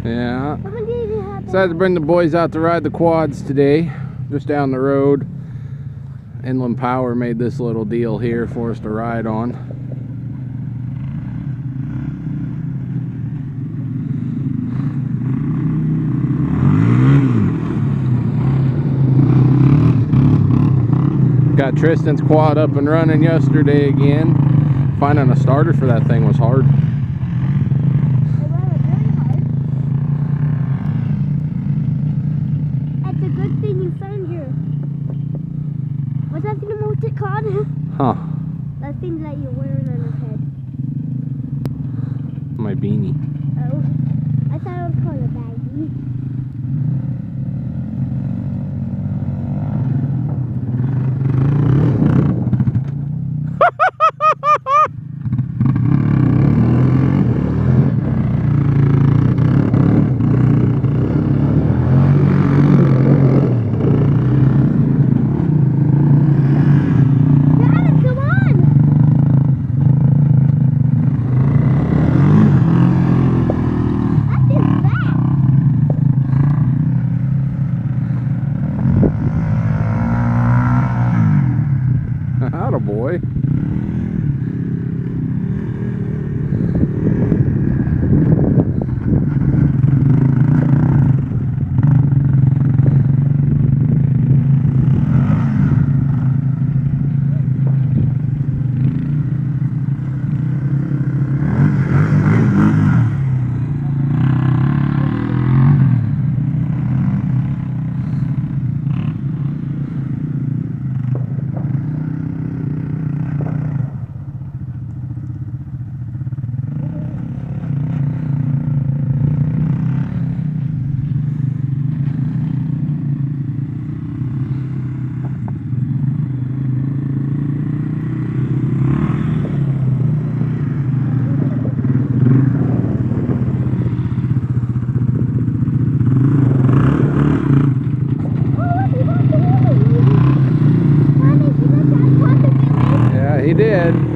Yeah. Decided to bring the boys out to ride the quads today, just down the road. Inland Power made this little deal here for us to ride on. Got Tristan's quad up and running yesterday again. Finding a starter for that thing was hard. It's a good thing you found your... What's that thing about it called? Huh. That thing that you're wearing on your head. My beanie. Oh. I thought it was called a baggie. Boy. He did.